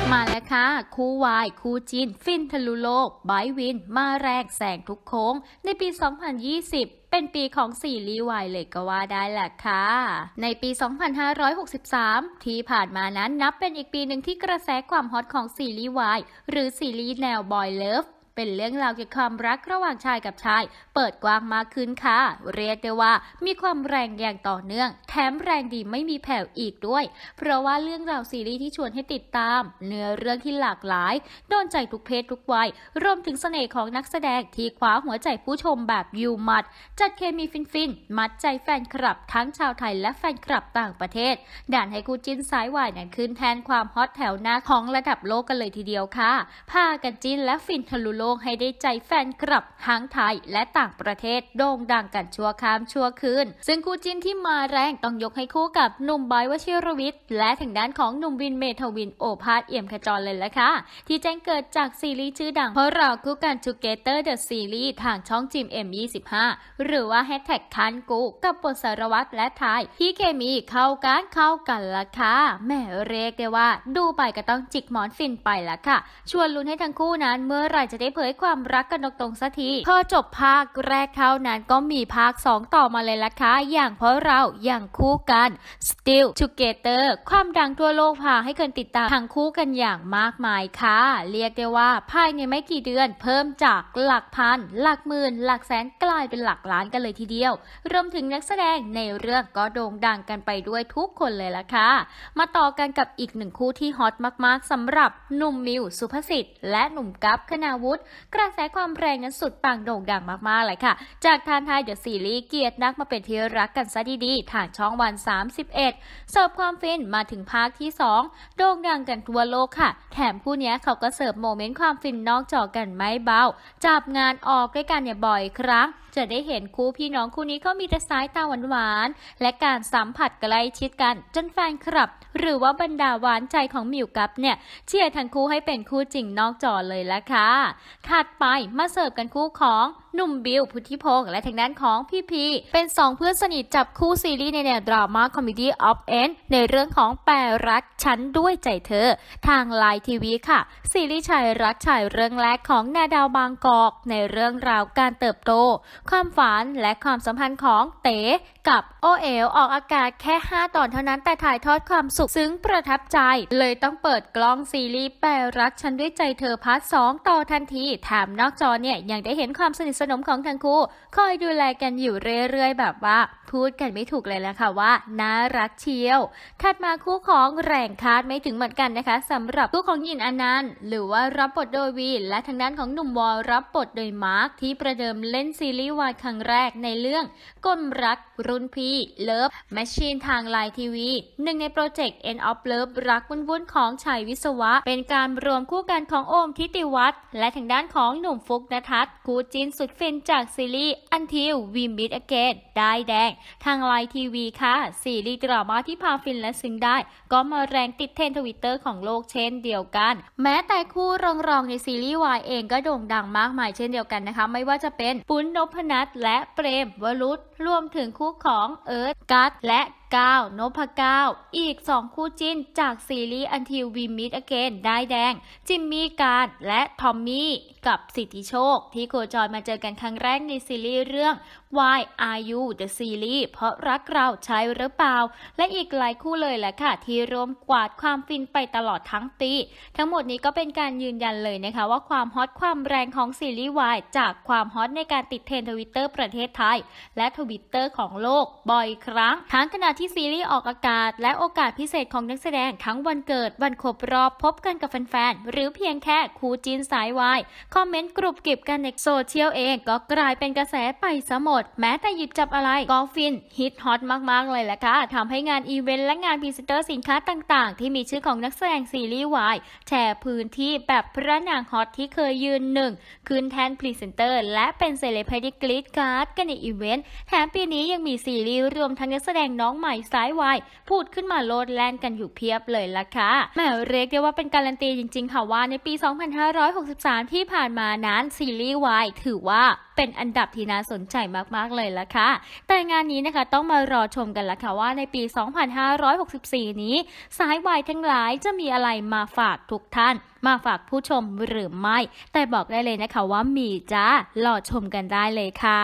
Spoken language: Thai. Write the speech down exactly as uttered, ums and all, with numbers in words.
มาแล้วค่ะคู่วายคู่จินฟินทะลุโลกไบวินมาแรงแซงทุกโค้งในปี สองพันยี่สิบ เป็นปีของซีรีส์วายเลยก็ว่าได้แหละค่ะในปี สองพันห้าร้อยหกสิบสาม ที่ผ่านมานั้นนับเป็นอีกปีหนึ่งที่กระแสความฮอตของซีรีส์วายหรือซีรีส์แนวบอยเลิฟเป็นเรื่องราวเกี่ยวกับความรักระหว่างชายกับชายเปิดกว้างมากขึ้นค่ะเรียกได้ว่ามีความแรงอย่างต่อเนื่องแถมแรงดีไม่มีแผ่วอีกด้วยเพราะว่าเรื่องราวซีรีส์ที่ชวนให้ติดตามเนื้อเรื่องที่หลากหลายโดนใจทุกเพศทุกวัยรวมถึงเสน่ห์ของนักแสดงที่คว้าหัวใจผู้ชมแบบยูมัดจัดเคมีฟินๆมัดใจแฟนคลับทั้งชาวไทยและแฟนคลับต่างประเทศด่านให้คู่จิ้นสายวายนั้นขึ้นแทนความฮอตแถวหน้าของระดับโลกกันเลยทีเดียวค่ะพากันจิ้นและฟินทะลุโลกให้ได้ใจแฟนคลับทั้งไทยและต่างประเทศโด่งดังกันชั่วข้ามชั่วคืนซึ่งคู่จิ้นที่มาแรงต้องยกให้คู่กับหนุ่มบอยวชิรวิทย์และทางด้านของหนุ่มวินเมทวินโอภาสเอี่ยมขจรเลยละค่ะที่แจ้งเกิดจากซีรีส์ชื่อดังเพราะเราคู่กัน Together the Series ทางช่องจิม เอ็ม ยี่สิบห้า หรือว่าแฮชแท็กคันกูกับบทสารวัตรและไทยที่เคมีเข้ากันเข้ากันละค่ะแม่เรียกได้ว่าดูไปก็ต้องจิกหมอนฟินไปละค่ะชวนลุ้นให้ทั้งคู่นั้นเมื่อไหร่จะได้เผยความรักกันตรงๆสักทีพอจบภาคแรกเท่านั้นก็มีภาคสองต่อมาเลยละค่ะอย่างเพราะเราอย่างคู่กัน Still Together ความดังทั่วโลกพาให้คนติดตามทั้งคู่กันอย่างมากมายค่ะเรียกได้ว่าภายในไม่กี่เดือนเพิ่มจากหลักพันหลักหมื่นหลักแสนกลายเป็นหลักล้านกันเลยทีเดียวรวมถึงนักแสดงในเรื่องก็โด่งดังกันไปด้วยทุกคนเลยละค่ะมาต่อกันกับอีกหนึ่งคู่ที่ฮอตมากๆสำหรับหนุ่มมิวสุภสิทธิ์และหนุ่มกั๊บคณาวุฒิกระแสความแรงนั้นสุดปังโด่งดังมากๆเลยค่ะจากทานไทยเดอะซีรีส์เกียรตินักมาเป็นที่รักกันซะดีๆทางช่องวันสามสิบเอ็ดเสิร์ฟความฟินมาถึงภาคที่สองโด่งดังกันทั่วโลกค่ะแถมคู่นี้เขาก็เสิร์ฟโมเมนต์ความฟินนอกจอกันไม่เบาจับงานออกด้วยกันเนี่ยบ่อยครั้งจะได้เห็นคู่พี่น้องคู่นี้เขามีแต่สายตาหวานๆและการสัมผัสใกล้ชิดกันจนแฟนคลับหรือว่าบรรดาหวานใจของมิวกั๊บเนี่ยเชียร์ทั้งคู่ให้เป็นคู่จริงนอกจอเลยละค่ะถัดไปมาเสิร์ฟกันคู่ของหนุ่มบิวพุทธิพงษ์และทางด้านของพี่พีเป็นสองเพื่อนสนิทจับคู่ซีรีส์ในแนวดราม่าคอมเมดี้ออฟเอ็นในเรื่องของแปรรักฉันด้วยใจเธอทางไลน์ทีวีค่ะซีรีส์ชายรักชายเรื่องแรกของนาดาวบางกอกในเรื่องราวการเติบโตความฝันและความสัมพันธ์ของเต๋กับโอเอ๋วออกอากาศแค่ห้าตอนเท่านั้นแต่ถ่ายทอดความสุขซึ้งประทับใจเลยต้องเปิดกล้องซีรีส์แปรรักฉันด้วยใจเธอพาร์ทสองต่อทันทีแถมนอกจอเนี่ยยังได้เห็นความสนิทสนมของทั้งคู่คอยดูแลกันอยู่เรื่อยๆแบบว่าพูดกันไม่ถูกเลยละค่ะว่าน่ารักเชียวถัดมาคู่ของแรงคาดไม่ถึงเหมือนกันนะคะสำหรับคู่ของหยินอนันต์หรือว่ารับบทโดยวีและทางด้านของหนุ่มวอลรับบทโดยมาร์คที่ประเดิมเล่นซีรีส์วายครั้งแรกในเรื่องกลรักรุ่นพี่เลิฟแมชชีนทางไลน์ทีวีหนึ่งในโปรเจกต์ End of Love รักวุ่นๆของชัยวิศวะเป็นการรวมคู่กันของโอมทิติวัฒน์และทางด้านของหนุ่มฟุกณทัศน์คู่จิ้นสุดฟินจากซีรีส์ Until We Meet Again ได้แดงทางไลน์ทีวีค่ะซีรีส์ดราม่าที่พาฟินและซึ้งได้ก็มาแรงติดเทรนด์ทวิตเตอร์ของโลกเช่นเดียวกันแม้แต่คู่รองๆในซีรีส์วายเองก็โด่งดังมากมายเช่นเดียวกันนะคะไม่ว่าจะเป็นปุ้นนพนัทและเปรมวรุษรวมถึงคู่ของเอิร์ธกัสและก้าวนพเก้าอีกสองคู่จิ้นจากซีรีส์ Until We Meet Again ได้แดงจิมมี่การและทอมมี่กับสิทธิโชคที่โคจรมาเจอกันครั้งแรกในซีรีส์เรื่อง Why Are You The Series เพราะรักเราใช่หรือเปล่าและอีกหลายคู่เลยแหละค่ะที่รวมกวาดความฟินไปตลอดทั้งปีทั้งหมดนี้ก็เป็นการยืนยันเลยนะคะว่าความฮอตความแรงของซีรีส์วายจากความฮอตในการติดเทรนด์ทวิตเตอร์ประเทศไทยและทวิตเตอร์ของโลกบ่อยครั้งทั้งขณะที่ซีรีส์ออกอากาศและโอกาสพิเศษของนักแสดงทั้งวันเกิดวันครบรอบพบกันกับแฟนๆหรือเพียงแค่คู่จิ้นสายวายคอมเมนต์กรุบกริบกันในโซเชียลเองก็กลายเป็นกระแสไปซะหมดแม้แต่หยิบจับอะไรก็ฟินฮิตฮอตมากๆเลยแหละค่ะทำให้งานอีเวนต์และงานพรีเซนเตอร์สินค้าต่างๆที่มีชื่อของนักแสดงซีรีส์วายแชร์พื้นที่แบบพระนางฮอตที่เคยยืนหนึ่งขึ้นแทนพรีเซนเตอร์และเป็นเซเลบริตี้กรีดการ์ดกันในอีเวนต์แถมปีนี้ยังมีซีรีส์รวมทั้งนักแสดงน้องใหม่สายวายพูดขึ้นมาโลดแล่นกันอยู่เพียบเลยล่ะค่ะแม่เรียกได้ว่าเป็นการันตีจริงๆค่ะว่าในปี สองพันห้าร้อยหกสิบสาม ที่ผ่านมานั้นซีรีส์วายถือว่าเป็นอันดับที่น่าสนใจมากๆเลยละค่ะแต่งานนี้นะคะต้องมารอชมกันละค่ะว่าในปี สองพันห้าร้อยหกสิบสี่ นี้สายวายทั้งหลายจะมีอะไรมาฝากทุกท่านมาฝากผู้ชมหรือไม่แต่บอกได้เลยนะคะว่ามีจ้ารอชมกันได้เลยค่ะ